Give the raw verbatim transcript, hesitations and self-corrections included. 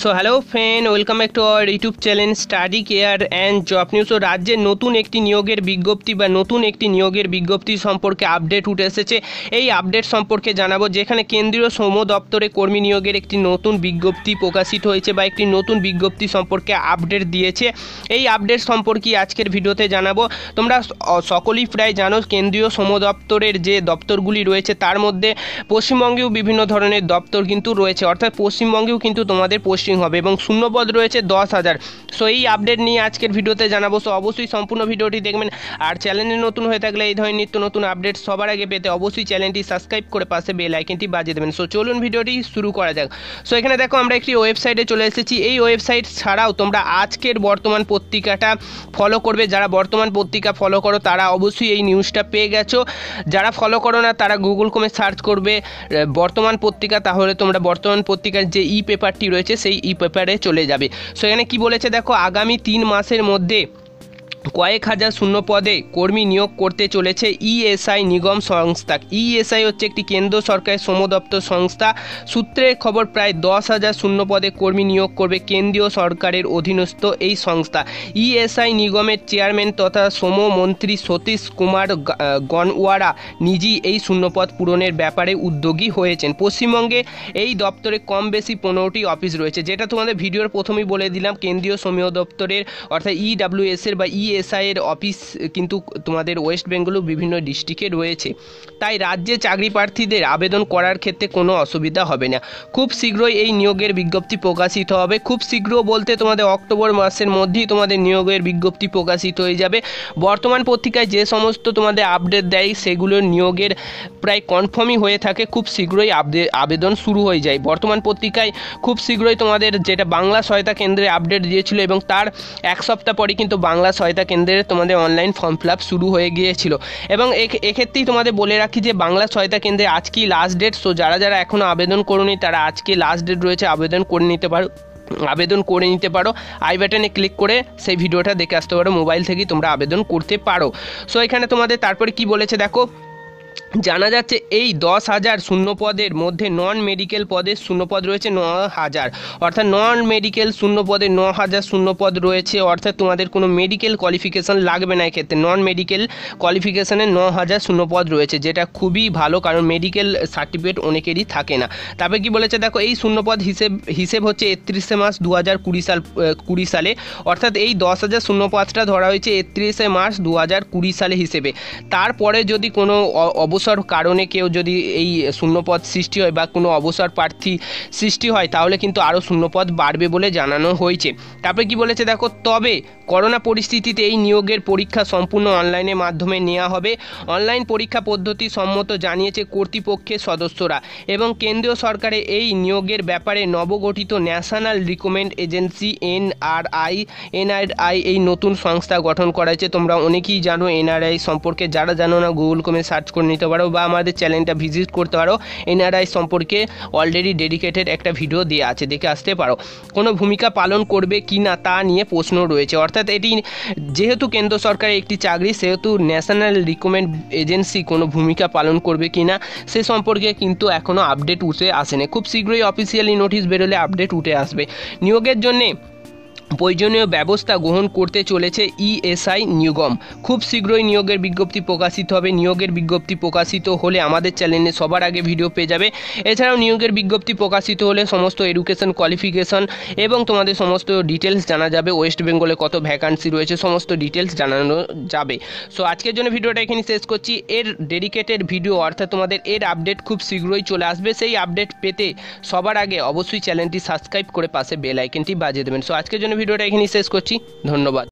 So hello friend, welcome back to our YouTube channel study care and job news. ও রাজ্যে নতুন একটি নিয়োগের বিজ্ঞপ্তি বা নতুন একটি নিয়োগের বিজ্ঞপ্তি সম্পর্কে আপডেট উঠে এসেছে। এই আপডেট সম্পর্কে জানাবো, যেখানে কেন্দ্রীয় শ্রম দপ্তরে কর্মী নিয়োগের একটি নতুন বিজ্ঞপ্তি প্রকাশিত হয়েছে বা একটি নতুন বিজ্ঞপ্তি সম্পর্কে আপডেট দিয়েছে। এই আপডেট সম্পর্কে আজকের ভিডিওতে জানাবো। তোমরা সকলেই প্রায় জানো, কেন্দ্রীয় শ্রম দপ্তরের যে দপ্তরগুলি রয়েছে তার মধ্যে পশ্চিমবঙ্গেও বিভিন্ন ধরনের দপ্তর কিন্তু রয়েছে, অর্থাৎ পশ্চিমবঙ্গেও কিন্তু তোমাদের পোস্টিং হবে এবং শূন্যপদ রয়েছে দশ হাজার। সো এই আপডেট নিয়ে আজকের ভিডিওতে জানাবো। সো অবশ্যই সম্পূর্ণ ভিডিওটি দেখবেন। আর চ্যানেলে নতুন হয়ে থাকলে এই ধরনের নিত্য নতুন আপডেট সবার আগে পেতে অবশ্যই চ্যানেলটি সাবস্ক্রাইব করে পাশে বেল আইকনটি বাজিয়ে দেবেন। সো চলুন ভিডিওটি শুরু করা যাক। সো এখানে দেখো, আমরা একটি ওয়েবসাইটে চলে এসেছি। এই ওয়েবসাইট ছাড়াও তোমরা আজকের বর্তমান পত্রিকাটা ফলো করবে। যারা বর্তমান পত্রিকা ফলো করো তারা অবশ্যই এই নিউজটা পেয়ে গেছো। যারা ফলো করো না তারা গুগল ক্রোমে সার্চ করবে বর্তমান পত্রিকা, তাহলে তোমরা বর্তমান পত্রিকার যে ই পেপারটি রয়েছে সেই ই পেপারে চলে যাবে। সো এখানে কি বলেছে দেখো, আগামী তিন মাসের মধ্যে কয়েক হাজার শূন্য পদে কর্মী নিয়োগ করতে চলেছে ইএসআই নিগম সংস্থা। ইএসআই হচ্ছে একটি কেন্দ্র সরকারের শ্রম দপ্তর সংস্থা। সূত্রের খবর, প্রায় দশ হাজার শূন্য পদে কর্মী নিয়োগ করবে কেন্দ্রীয় সরকারের অধীনস্থ এই সংস্থা। ইএসআই নিগমের চেয়ারম্যান তথা শ্রমমন্ত্রী সতীশ কুমার গনওয়ারা নিজেই এই শূন্যপদ পূরণের ব্যাপারে উদ্যোগী হয়েছেন। পশ্চিমবঙ্গে এই দপ্তরে কম বেশি পনেরোটি অফিস রয়েছে, যেটা তোমাদের ভিডিওর প্রথমেই বলে দিলাম। কেন্দ্রীয় শ্রম দপ্তরের অর্থাৎ ইডাব্লিউএস এর বা ই এসআই এর অফিস কিন্তু তোমাদের ওয়েস্ট বেঙ্গল বিভিন্ন ডিস্ট্রিক্টে রয়েছে। তাই রাজ্যে চাকরি প্রার্থীদের আবেদন করার ক্ষেত্রে কোনো অসুবিধা হবে না। খুব শীঘ্রই এই নিয়োগের বিজ্ঞপ্তি প্রকাশিত হবে। খুব শীঘ্র বলতে তোমাদের অক্টোবর মাসের মধ্যেই তোমাদের নিয়োগের বিজ্ঞপ্তি প্রকাশিত হয়ে যাবে। বর্তমান পত্রিকায় যে সমস্ত তোমাদের আপডেট দেয় সেগুলোর নিয়োগের প্রায় কনফার্মই হয়ে থাকে। খুব শীঘ্রই আবেদন শুরু হয়ে যায়। বর্তমান পত্রিকায় খুব শীঘ্রই তোমাদের যেটা বাংলা সহায়তা কেন্দ্রে আপডেট দিয়েছিল এবং তার এক সপ্তাহ পরে কিন্তু বাংলা সহায়তা কেন্দ্রে তোমাদের অনলাইন ফর্ম ফিল আপ শুরু হয়ে গিয়েছিল। এবং এক্ষেত্রেই তোমাদের বলে রাখি যে বাংলা সহায়তা কেন্দ্রে আজকেই লাস্ট ডেট। সো যারা যারা এখনও আবেদন করোনি তারা আজকে লাস্ট ডেট রয়েছে, আবেদন করে নিতে পারো আবেদন করে নিতে পারো আই বাটনে ক্লিক করে সেই ভিডিওটা দেখে আসতে পারো। মোবাইল থেকেই তোমরা আবেদন করতে পারো। সো এখানে তোমাদের তারপরে কি বলেছে দেখো, জানা যাচ্ছে এই দশ হাজার শূন্যপদের মধ্যে নন মেডিকেল পদের শূন্যপদ রয়েছে ন হাজার, অর্থাৎ নন মেডিকেল শূন্যপদে ন হাজার শূন্যপদ রয়েছে। অর্থাৎ তোমাদের কোনো মেডিকেল কোয়ালিফিকেশান লাগবে না এক্ষেত্রে। নন মেডিকেল কোয়ালিফিকেশানে ন হাজার শূন্যপদ রয়েছে, যেটা খুবই ভালো, কারণ মেডিকেল সার্টিফিকেট অনেকেরই থাকে না। তারপরে কি বলেছে দেখো, এই শূন্যপদ হিসেব হিসেব হচ্ছে একত্রিশে মার্চ দু হাজার কুড়ি সাল কুড়ি সালে অর্থাৎ এই দশ হাজার শূন্যপদটা ধরা হয়েছে একত্রিশে মার্চ দু হাজার কুড়ি সালে হিসেবে। তারপরে যদি কোনো অবসর কারণে কেউ যদি এই শূন্যপদ সৃষ্টি হয় বা কোনো অবসর প্রার্থী সৃষ্টি হয় তাহলে কিন্তু আরও শূন্যপদ বাড়বে বলে জানানো হয়েছে। তারপরে কি বলেছে দেখো, তবে করোনা পরিস্থিতিতে এই নিয়োগের পরীক্ষা সম্পূর্ণ অনলাইনের মাধ্যমে নেওয়া হবে। অনলাইন পরীক্ষা পদ্ধতি সম্মত জানিয়েছে কর্তৃপক্ষের সদস্যরা। এবং কেন্দ্রীয় সরকারের এই নিয়োগের ব্যাপারে নবগঠিত national recruitment agency NRI NRI এই নতুন সংস্থা গঠন করা হয়েছে। তোমরা অনেকেই জানো এনআরআই সম্পর্কে, যারা জানো না গুগল ক্রোমে সার্চ করে নিতে পারো বা আমাদের চ্যানেলটা ভিজিট করতে পারো। এনআরআই সম্পর্কে অলরেডি ডেডিকেটেড একটা ভিডিও দেওয়া আছে, দেখে আসতে পারো। কোনো ভূমিকা পালন করবে কি না তা নিয়ে প্রশ্ন রয়েছে। অর্থাৎ এটি যেহেতু কেন্দ্র সরকারের একটি চাকরি, সেহেতু ন্যাশনাল রিক্রুটমেন্ট এজেন্সি কোনো ভূমিকা পালন করবে কি না সে সম্পর্কে কিন্তু এখনও আপডেট উঠে আসেনি। খুব শীঘ্রই অফিসিয়ালি নোটিশ বেরোলে আপডেট উঠে আসবে। নিয়োগের জন্যে প্রয়োজনীয় ব্যবস্থা গ্রহণ করতে চলেছে ইএসআই নিগম। খুব শীঘ্রই নিয়োগের বিজ্ঞপ্তি প্রকাশিত হবে। নিয়োগের বিজ্ঞপ্তি প্রকাশিত হলে আমাদের চ্যানেলে সবার আগে ভিডিও পেয়ে যাবে। এছাড়াও নিয়োগের বিজ্ঞপ্তি প্রকাশিত হলে সমস্ত এডুকেশন কোয়ালিফিকেশন এবং তোমাদের সমস্ত ডিটেলস জানা যাবে। ওয়েস্ট বেঙ্গলে কত ভ্যাকান্সি রয়েছে সমস্ত ডিটেলস জানানো যাবে। সো আজকের জন্য ভিডিওটা এখানে শেষ করছি। এর ডেডিকেটেড ভিডিও অর্থাৎ তোমাদের এর আপডেট খুব শীঘ্রই চলে আসবে। সেই আপডেট পেতে সবার আগে অবশ্যই চ্যানেলটি সাবস্ক্রাইব করে পাশে বেল আইকনটি বাজিয়ে দেবেন। সো আজকের জন্য ভিডিওটা এখানেই শেষ করছি। ধন্যবাদ।